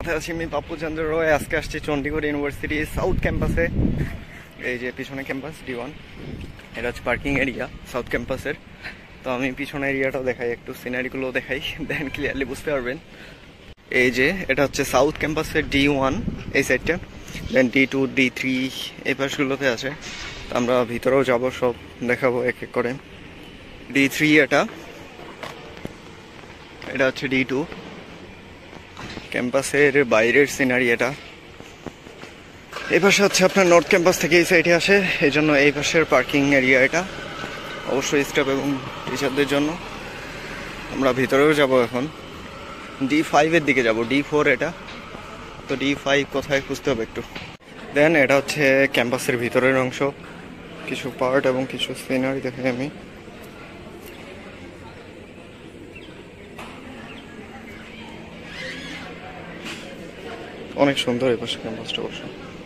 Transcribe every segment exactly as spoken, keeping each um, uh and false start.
সাথে আছি আমি পাপ্পু চন্দ্র রয়। আজকে আসছি চণ্ডীগড় ইউনিভার্সিটি সাউথ ক্যাম্পাসে। এই যে পিছনে ক্যাম্পাস ডি ওয়ান, এটা হচ্ছে পার্কিং এরিয়া সাউথ ক্যাম্পাসের। তো আমি পিছনে এরিয়াটাও দেখাই, একটু সিনারিগুলো দেখাই, দেন ক্লিয়ারলি বুঝতে পারবেন। এই যে এটা হচ্ছে সাউথ ক্যাম্পাসের ডি ওয়ান এই সাইডটা, then D two D three এই পাশগুলোতে আছে। তো আমরা ভিতরেও যাব, সব দেখাবো এক এক করে। ডি থ্রি এটা এটা হচ্ছে ডি টু ক্যাম্পাসের বাইরের সিনারি। এটা এই পাশে হচ্ছে আপনার নর্থ ক্যাম্পাস থেকে এই সাইডে আসে, এই জন্য এই পাশের পার্কিং এরিয়া এটা, অবশ্যই স্টাফ এবং টিচারদের জন্য। আমরা ভিতরেও যাব এখন, ডি ফাইভের দিকে যাব, ডি ফোর এটা। তো ডি ফাইভ কোথায় খুঁজতে হবে একটু। দেন এটা হচ্ছে ক্যাম্পাসের ভিতরের অংশ, কিছু পার্ট এবং কিছু সিনারি দেখাই আমি। অনেক সুন্দর এই পাশে ক্যাম্পাসটা অবশ্য।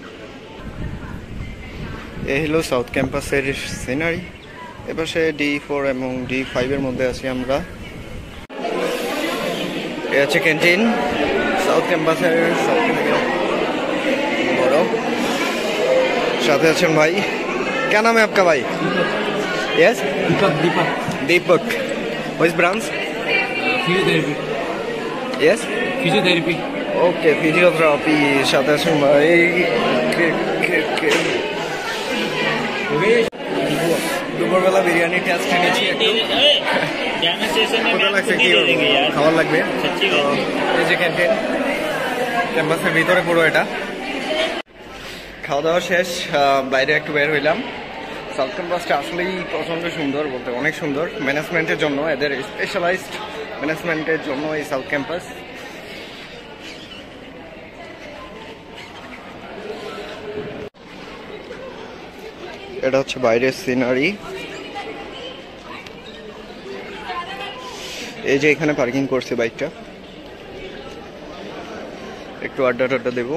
এই হলো সাউথ ক্যাম্পাসের সিনারি। এপাশে ডি ফোর এবং ডি ফাইভের মধ্যে আছি আমরা। এ হচ্ছে ক্যান্টিন সাউথ ক্যাম্পাসের সবথেকে বড়। সাথে আছেন ভাই, क्या नाम है आपका भाई? Yes, Deepak. Deepak Deepak which branch? Physiotherapy. Yes, physiotherapy. Okay, physiotherapy. সাথে আছেন ভাই, দুপুরবেলা বিরিয়ানি টেস্ট নিয়েছি একটু। খাবার লাগবে। এই যে ক্যান্টিন ক্যাম্পাসের ভিতরে পুরো এটা। খাওয়া দাওয়া শেষ, বাইরে একটু বের হইলাম। সাউথ ক্যাম্পাসটা আসলেই প্রচণ্ড সুন্দর, বলতে অনেক সুন্দর। ম্যানেজমেন্টের জন্য, এদের স্পেশালাইজড ম্যানেজমেন্টের জন্য এই সাউথ ক্যাম্পাস। এটা হচ্ছে বাইরের সিনারি। এই যে এখানে পার্কিং করছে বাইকটা, একটু আড্ডা টাড্ডা দেবো।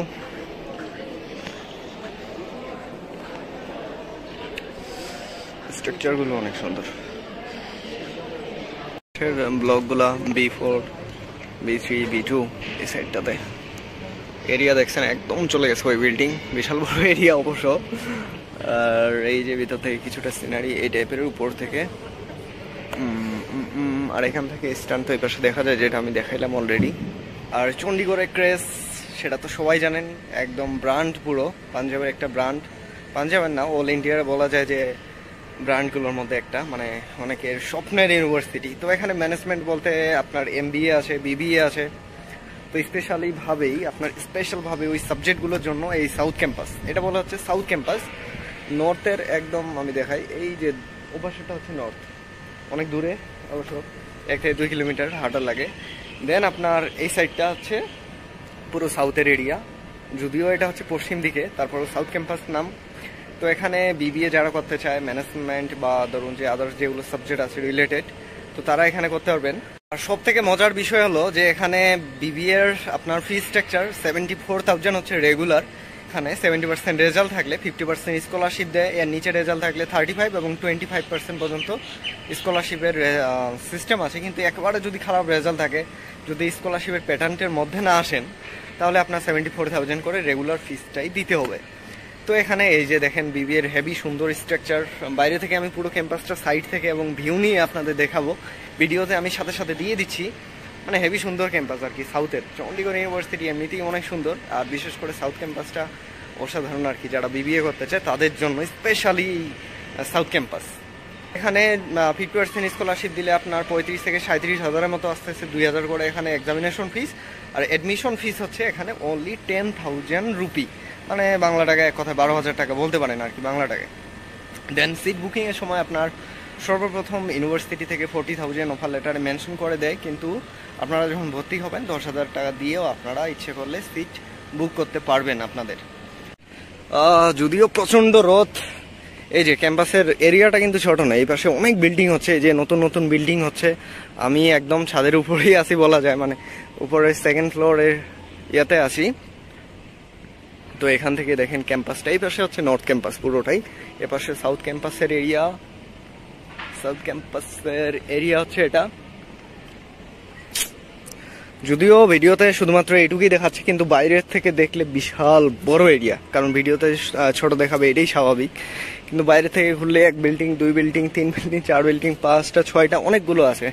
স্ট্রাকচারগুলো অনেক সুন্দর। ব্লকগুলা B four, B three, B two এই সাইডটাতে এরিয়া দেখছেন, একদম চলে গেছে ওই বিল্ডিং। বিশাল বড় এরিয়া অবশ্য। আর এই যে ভিতর থেকে কিছুটা সিনারি এই টাইপের উপর থেকে। আর এখান থেকে স্ট্যান্ড তো এই পাশে দেখা যায়, যেটা আমি দেখাইলাম অলরেডি। আর চণ্ডীগড়ের ক্রেস সেটা তো সবাই জানেন, একদম ব্র্যান্ড, পুরো পাঞ্জাবের একটা ব্র্যান্ড। পাঞ্জাবের না, অল ইন্ডিয়ার বলা যায় যে ব্র্যান্ডগুলোর মধ্যে একটা, মানে অনেকের স্বপ্নের ইউনিভার্সিটি। তো এখানে ম্যানেজমেন্ট বলতে আপনার এম বি এ আছে, বিবিএ আছে। তো স্পেশালি ভাবেই আপনার স্পেশালভাবে ওই সাবজেক্টগুলোর জন্য এই সাউথ ক্যাম্পাস, এটা বলা হচ্ছে সাউথ ক্যাম্পাস। নর্থের একদম আমি দেখাই, এই যে ওপাশটা হচ্ছে নর্থ, অনেক দূরে অবশ্য, এক থেকে দুই কিলোমিটার হাঁটার লাগে। দেন আপনার এই সাইডটা হচ্ছে পুরো সাউথের এরিয়া, যদিও এটা হচ্ছে পশ্চিম দিকে, তারপর সাউথ ক্যাম্পাস নাম। তো এখানে বিবিএ যারা করতে চায়, ম্যানেজমেন্ট বা ধরুন যে আদার্স যেগুলো সাবজেক্ট আছে রিলেটেড, তো তারা এখানে করতে পারবেন। আর সব থেকে মজার বিষয় হলো যে এখানে বিবিএর আপনার fee structure seventy four thousand হচ্ছে রেগুলার। এখানে সেভেন্টি পার্সেন্ট রেজাল্ট থাকলে ফিফটি পার্সেন্ট স্কলারশিপ দেয়, এর নিচে রেজাল্ট থাকলে থার্টি ফাইভ এবং টোয়েন্টি ফাইভ পার্সেন্ট পর্যন্ত স্কলারশিপের সিস্টেম আছে। কিন্তু একেবারে যদি খারাপ রেজাল্ট থাকে, যদি স্কলারশিপের প্যাটার্নটির মধ্যে না আসেন, তাহলে আপনার সেভেন্টি ফোর থাউজেন্ড করে রেগুলার ফিসটাই দিতে হবে। তো এখানে এই যে দেখেন বিবিএর হেভি সুন্দর স্ট্রাকচার। বাইরে থেকে আমি পুরো ক্যাম্পাসটা সাইড থেকে এবং ভিউ নিয়ে আপনাদের দেখাবো, ভিডিওতে আমি সাথে সাথে দিয়ে দিচ্ছি। মানে হেভি সুন্দর ক্যাম্পাস আর কি সাউথের। চণ্ডীগড় ইউনিভার্সিটি এমনিতেই অনেক সুন্দর, আর বিশেষ করে সাউথ ক্যাম্পাসটা অসাধারণ আর কি। যারা বিবিএ করতে চায় তাদের জন্য স্পেশালি সাউথ ক্যাম্পাস। এখানে ফিফটি পার্সেন্ট স্কলারশিপ দিলে আপনার পঁয়ত্রিশ থেকে সাঁত্রিশ হাজারের মতো আসতে আসতে দুই হাজার করে এখানে এক্সামিনেশন ফিস। আর অ্যাডমিশন ফিস হচ্ছে এখানে অনলি টেন থাউজেন্ড রুপি, মানে বাংলা টাকায় এক কথায় বারো হাজার টাকা বলতে পারেন আর কি বাংলা টাকায়। দেন সিট বুকিংয়ের সময় আপনার সর্বপ্রথম ইউনিভার্সিটি থেকে ফোর্টি থাউজেন্ড অফার লেটারে মেনশন করে দেয়, কিন্তু আপনারা যখন ভর্তি হবেন দশ হাজার টাকা দিয়েও আপনারা ইচ্ছে করলে সিট বুক করতে পারবেন আপনাদের। যদিও প্রচণ্ড রোদ। এই যে ক্যাম্পাসের এরিয়াটা কিন্তু ছোট না, এই পাশে অনেক বিল্ডিং হচ্ছে, এই যে নতুন নতুন বিল্ডিং হচ্ছে। আমি একদম ছাদের উপরেই আসি বলা যায়, মানে উপরে সেকেন্ড ফ্লোরের ইয়াতে আসি। তো এখান থেকে দেখেন ক্যাম্পাসটা, এই পাশে হচ্ছে নর্থ ক্যাম্পাস পুরোটাই, এ পাশে সাউথ ক্যাম্পাসের এরিয়া। সাউথ ক্যাম্পাসের এরিয়া হচ্ছে এটা। যদিও ভিডিওতে শুধুমাত্র এইটুকুই দেখাচ্ছে, কিন্তু বাইরের থেকে দেখলে বিশাল বড় এরিয়া, কারণ ভিডিওতে ছোট দেখাবে এটাই স্বাভাবিক, কিন্তু বাইরে থেকে ঘুরলে এক বিল্ডিং, দুই বিল্ডিং, তিন বিল্ডিং, চার বিল্ডিং, পাঁচটা, ছয়টা, অনেকগুলো আছে।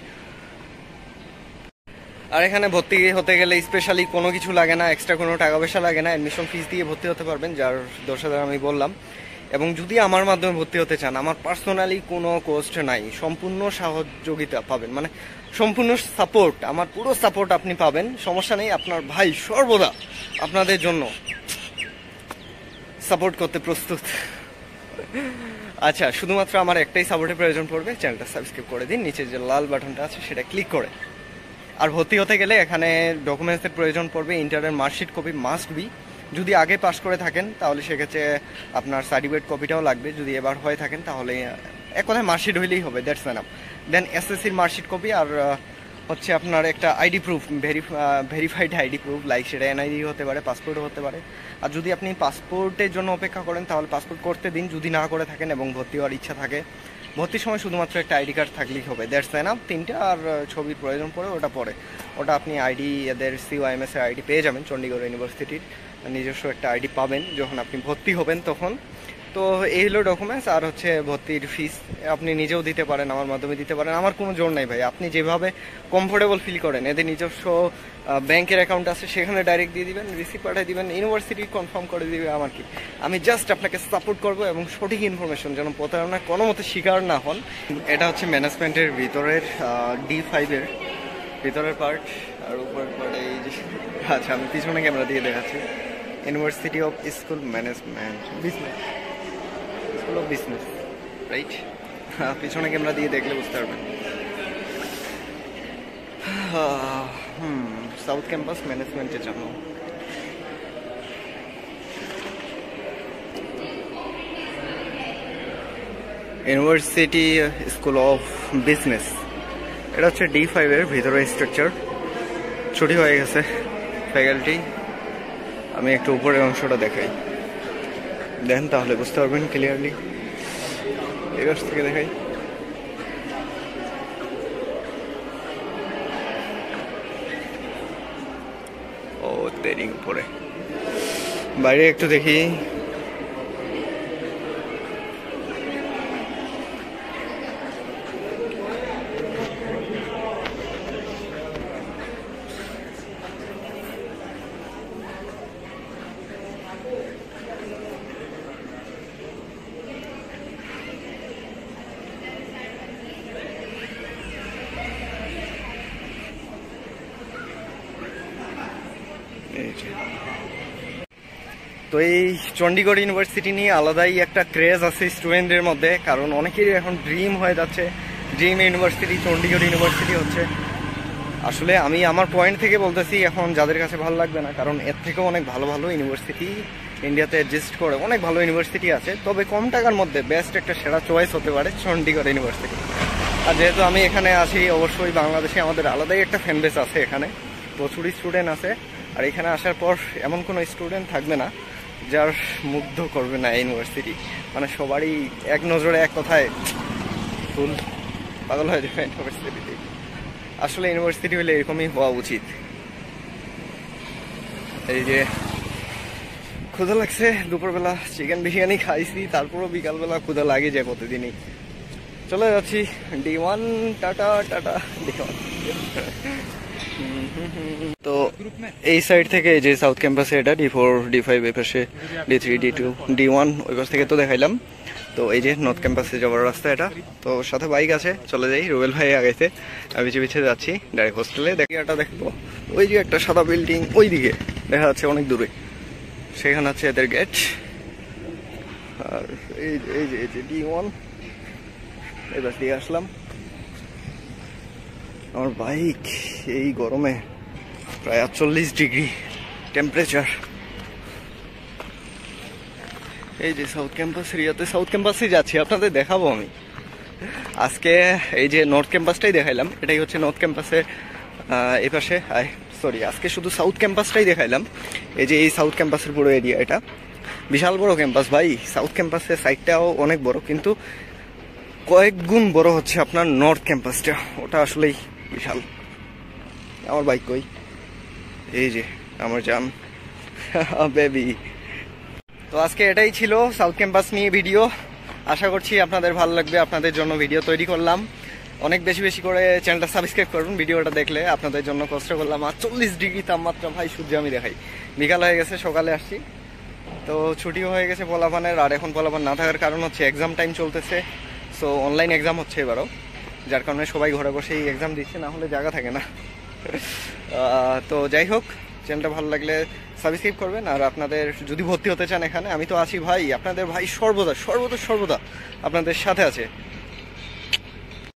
আর এখানে ভর্তি হতে গেলে স্পেশালি কোনো কিছু লাগে না, এক্সট্রা কোনো টাকা পয়সা লাগে না, অ্যাডমিশন ফিস দিয়ে ভর্তি হতে পারবেন, যার দশ হাজার আমি বললাম। এবং যদি আমার মাধ্যমে ভর্তি হতে চান, আমার পার্সোনালি কোনো কোস্ট নাই, সম্পূর্ণ সহযোগিতা পাবেন, মানে সম্পূর্ণ সাপোর্ট, আমার পুরো সাপোর্ট আপনি পাবেন, সমস্যা নেই। আপনার ভাই সর্বদা আপনাদের জন্য সাপোর্ট করতে প্রস্তুত। আচ্ছা, শুধুমাত্র আমার একটাই সাপোর্টের প্রয়োজন পড়বে, চ্যানেলটা সাবস্ক্রাইব করে দিন, নিচে যে লাল বাটনটা আছে সেটা ক্লিক করে। আর ভর্তি হতে গেলে এখানে ডকুমেন্টসের প্রয়োজন পড়বে, ইন্টারের মার্কশিট কপি মাস্ট বি। যদি আগে পাস করে থাকেন তাহলে সেক্ষেত্রে আপনার সার্টিফিকেট কপিটাও লাগবে, যদি এবার হয়ে থাকেন তাহলে এক কথায় মার্কশিট হইলেই হবে, দ্যাটস এনাফ। দেন এসএসসির মার্কশিট কপি, আর হচ্ছে আপনার একটা ID proof, verified ID proof, like সেটা এনআইডি হতে পারে, পাসপোর্টও হতে পারে। আর যদি আপনি পাসপোর্টের জন্য অপেক্ষা করেন তাহলে পাসপোর্ট করতে দিন, যদি না করে থাকেন এবং ভর্তি হওয়ার ইচ্ছা থাকে, ভর্তির সময় শুধুমাত্র একটা আইডি কার্ড থাকলেই হবে, দ্যাটস এনাফ। তিনটা আর ছবির প্রয়োজন পড়ে, ওটা পরে ওটা আপনি আইডি, এদের সিওআইএমএস এর আইডি পেয়ে যাবেন, চণ্ডীগড় ইউনিভার্সিটির নিজস্ব একটা আইডি পাবেন যখন আপনি ভর্তি হবেন তখন। তো এই হলো ডকুমেন্টস। আর হচ্ছে ভর্তির ফিস আপনি নিজেও দিতে পারেন, আমার মাধ্যমে দিতে পারেন, আমার কোনো জোর নাই ভাই, আপনি যেভাবে কমফোর্টেবল ফিল করেন। এদের নিজস্ব ব্যাংকের অ্যাকাউন্ট আছে, সেখানে ডাইরেক্ট দিয়ে দিবেন, রিসিপ্ট পাঠিয়ে দিবেন, ইউনিভার্সিটি কনফার্ম করে দিবে। আমার কি, আমি জাস্ট আপনাকে সাপোর্ট করবো এবং সঠিক ইনফরমেশন যেন প্রতারণা কোনো মতে শিকার না হন। এটা হচ্ছে ম্যানেজমেন্টের ভিতরের ডি ফাইভের ভিতরের পার্ট, আর উপরের পার্ট এই যে। আচ্ছা, আমি পিছনে ক্যামেরা দিয়ে দেখাচ্ছি, university of school management, business school of business, right? হ্যাঁ, পিছনে ক্যামেরা দিয়ে দেখলে বুঝতে পারবেন। হুম সাউথ ক্যাম্পাস ম্যানেজমেন্টের জন্য। ইউনিভার্সিটি স্কুল অফ বিজনেস, এটা হচ্ছে ডি ফাইভের ভিতরে স্ট্রাকচার। ছুটি হয়ে গেছে ফ্যাকাল্টি, আমি একটু উপরের অংশটা দেখাই, দেখেন তাহলে বুঝতে পারবেন ক্লিয়ারলি। এই পাশ থেকে দেখাই, ও দেরি উপরে, বাইরে একটু দেখি। তো এই চণ্ডীগড় ইউনিভার্সিটি নিয়ে আলাদাই একটা ক্রেজ আছে স্টুডেন্টদের মধ্যে, কারণ অনেকেরই এখন ড্রিম হয়ে যাচ্ছে, ড্রিম ইউনিভার্সিটি চণ্ডীগড় ইউনিভার্সিটি হচ্ছে। আসলে আমি আমার পয়েন্ট থেকে বলতেছি, এখন যাদের কাছে ভালো লাগবে না, কারণ এর থেকেও অনেক ভালো ভালো ইউনিভার্সিটি ইন্ডিয়াতে এক্সিস্ট করে, অনেক ভালো ইউনিভার্সিটি আছে, তবে কম টাকার মধ্যে বেস্ট একটা সেরা চয়েস হতে পারে চণ্ডীগড় ইউনিভার্সিটি। আর যেহেতু আমি এখানে আছি, অবশ্যই বাংলাদেশে আমাদের আলাদাই একটা ফ্যান বেস আছে, এখানে প্রচুর স্টুডেন্ট আছে। আর এখানে আসার পর এমন কোনো স্টুডেন্ট থাকবে না যার মুগ্ধ করবে না ইউনিভার্সিটি, মানে সবারই এক নজরে এক কথায় ফুল পাগল হয়ে যাবে ইউনিভার্সিটিতে। আসলে ইউনিভার্সিটি হলে এরকমই হওয়া উচিত। এই যে ক্ষুধা লাগছে, দুপুরবেলা চিকেন বিরিয়ানি খাইছি, তারপরও বিকালবেলা ক্ষুধা লাগে যায় প্রতিদিনই। চলে যাচ্ছি D one, tata tata D one. তো এই সাইড থেকে যে সাউথ ক্যাম্পাসে, এটা ডি ফোর, ডি ফাইভ, এই পাশে D three, D two, D one, ওই পাশ থেকে তো দেখাইলাম। তো এই যে নর্থ ক্যাম্পাসে যাওয়ার রাস্তা এটা। তো সাথে বাইক আছে, চলে যাই। রুবেল ভাই আগাইতে, আমি পিছিয়ে পিছিয়ে যাচ্ছি ডাইরেক্ট হোস্টেলে। দেখি একটা দেখবো, ওই যে একটা সাদা বিল্ডিং ওই দিকে দেখা যাচ্ছে অনেক দূরে, সেখানে আছে এদের গেট। আর এই এই যে এই যে ডি ওয়ান, এই পাশ দিয়ে আসলাম। আমার বাইক এই গরমে প্রায় আটচল্লিশ ডিগ্রি টেম্পারেচার। এই যে সাউথ ক্যাম্পাস এরিয়াতে, সাউথ ক্যাম্পাসে যাচ্ছি, আপনাদের দেখাবো আমি আজকে। এই যে নর্থ ক্যাম্পাসটাই দেখাইলাম, এটাই হচ্ছে নর্থ ক্যাম্পাসের এই পাশে। সরি, আজকে শুধু সাউথ ক্যাম্পাসটাই দেখাইলাম। এই যে এই সাউথ ক্যাম্পাসের পুরো এরিয়া, এটা বিশাল বড় ক্যাম্পাস ভাই। সাউথ ক্যাম্পাসের সাইডটাও অনেক বড়, কিন্তু কয়েক গুণ বড় হচ্ছে আপনার নর্থ ক্যাম্পাসটা, ওটা আসলেই বিশাল। আমার বাইক কই, এই যে আমার জান বেবি। তো আজকে এটাই ছিল সাউথ ক্যাম্পাস নিয়ে ভিডিও। আশা করছি আপনাদের ভালো লাগবে, আপনাদের জন্য ভিডিও তৈরি করলাম। অনেক বেশি বেশি করে চ্যানেলটা সাবস্ক্রাইব করুন। ভিডিওটা দেখলে আপনাদের জন্য কষ্ট করলাম। আর চল্লিশ ডিগ্রি তাপমাত্রা ভাই, সূর্য আমি দেখাই। বিকাল হয়ে গেছে, সকালে আসছি, তো ছুটিও হয়ে গেছে পোলাপানের। আর এখন পোলাপান না থাকার কারণ হচ্ছে এক্সাম টাইম চলতেছে, সো অনলাইন এক্সাম হচ্ছে এবারও, যার কারণে সবাই ঘরে বসেই এক্সাম দিচ্ছে, না হলে জায়গা থাকে না। তো যাই হোক, চ্যানেলটা ভালো লাগলে সাবস্ক্রাইব করবেন। আর আপনাদের যদি ভর্তি হতে চান এখানে, আমি তো আছি ভাই, আপনাদের ভাই সর্বদা সর্বদা সর্বদা আপনাদের সাথে আছে।